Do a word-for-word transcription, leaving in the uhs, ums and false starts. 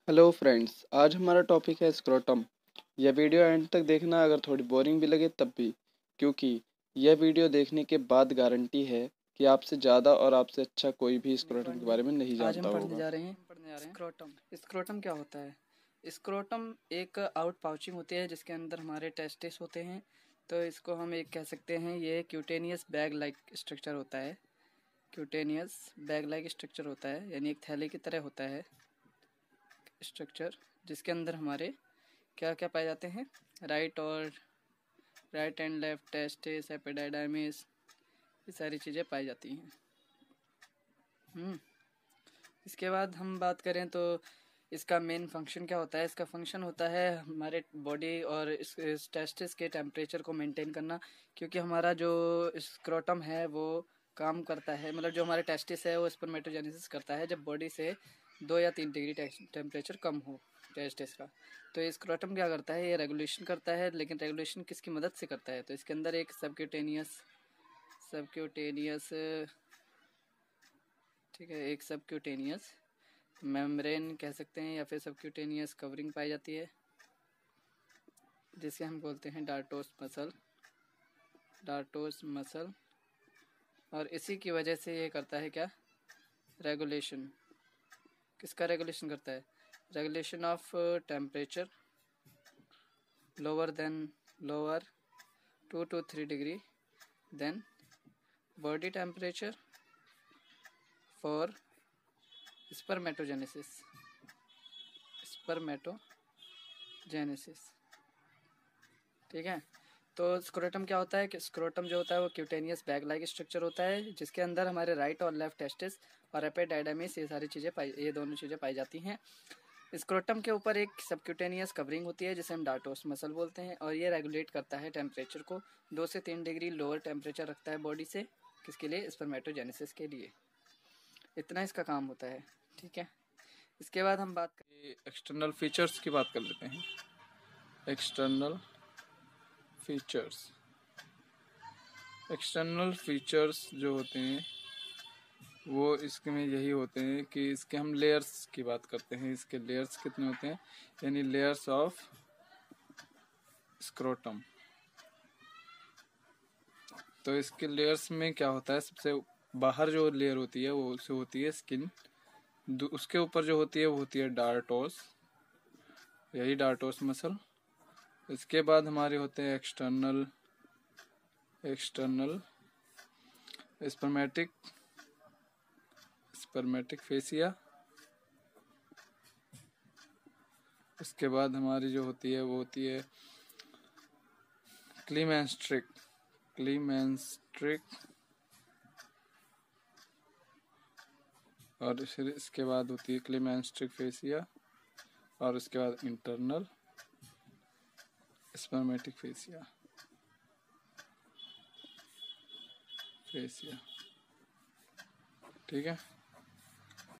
Hello friends, आज हमारा topic है स्क्रोटम। यह वीडियो एंड तक देखना, अगर थोड़ी बोरिंग भी लगे तब भी, क्योंकि यह वीडियो देखने के बाद गारंटी है कि आपसे ज़्यादा और आपसे अच्छा कोई भी स्क्रोटम के बारे में नहीं आज हम जानता पढ़ने होगा। जा रहे हैं स्क्रोटम। स्क्रोटम क्या होता है? स्क्रोटम एक आउट पाउचिंग होती है जिसके अंदर हमारे टेस्टिस होते हैं। तो इसको हम एक कह सकते हैं, ये क्यूटेनियस बैग लाइक स्ट्रक्चर होता है। क्यूटेनियस बैग लाइक स्ट्रक्चर होता है, यानी एक थैले की तरह होता है स्ट्रक्चर, जिसके अंदर हमारे क्या क्या पाए जाते हैं? राइट और right and left testis, epididymis, ये सारी चीज़ें पाई जाती हैं। हम्म इसके बाद हम बात करें तो इसका मेन फंक्शन क्या होता है? इसका फंक्शन होता है हमारे बॉडी और इस, इस टेस्टिस के टेम्परेचर को मेंटेन करना, क्योंकि हमारा जो स्क्रोटम है वो काम करता है, मतलब जो हमारे टेस्टिस है वो स्पर्मेटोजेनेसिस करता है जब बॉडी से दो या तीन डिग्री टेम्परेचर कम हो टेस्टिस का। तो ये स्क्रोटम क्या करता है? ये रेगुलेशन करता है, लेकिन रेगुलेशन किसकी मदद से करता है? तो इसके अंदर एक सबक्यूटेनियस सबक्यूटेनियस ठीक है, एक सबक्यूटेनियस मेम्ब्रेन कह सकते हैं या फिर सबक्यूटेनियस कवरिंग पाई जाती है, जिसे हम बोलते हैं डार्टोस मसल डार्टोस मसल और इसी की वजह से ये करता है क्या? रेगुलेशन। किसका रेगुलेशन करता है? Regulation of temperature lower than lower to two three degree than body temperature for spermatogenesis spermatogenesis ठीक है। तो स्क्रोटम क्या होता है कि स्क्रोटम जो होता है वो क्यूटेनियस बैग लाइक स्ट्रक्चर होता है, जिसके अंदर हमारे राइट और लेफ्ट टेस्टिस और एपिडाइडाइमिस, ये सारी चीज़ें पाई ये दोनों चीज़ें पाई जाती हैं। स्क्रोटम के ऊपर एक सबक्यूटेनियस कवरिंग होती है जिसे हम डार्टोस मसल बोलते हैं, और ये रेगुलेट करता है टेम्परेचर को, दो से तीन डिग्री लोअर टेम्परेचर रखता है बॉडी से। किसके लिए? स्पर्मेटोजेनेसिस के लिए। इतना इसका काम होता है, ठीक है। इसके बाद हम बात करें एक्सटर्नल फीचर्स की बात कर लेते हैं। एक्सटर्नल फीचर्स एक्सटर्नल फीचर्स जो होते हैं वो इसके में यही होते हैं कि इसके हम लेयर्स की बात करते हैं। इसके लेयर्स कितने होते हैं, यानी लेयर्स ऑफ स्क्रोटम। तो इसके लेयर्स में क्या होता है, सबसे बाहर जो लेयर होती है वो उसे होती है स्किन, उसके ऊपर जो होती है वो होती है डार्टोस, यही डार्टोस मसल। इसके बाद हमारे होते हैं external external spermatic spermatic fascia. उसके बाद हमारी जो होती है वो होती है क्लीमेंस्ट्रिक क्लीमेंस्ट्रिक और फिर इसके बाद होती है क्लीमेंस्ट्रिक फेसिया, और उसके बाद इंटरनल स्पर्मेटिक फेसिया फेसिया ठीक है।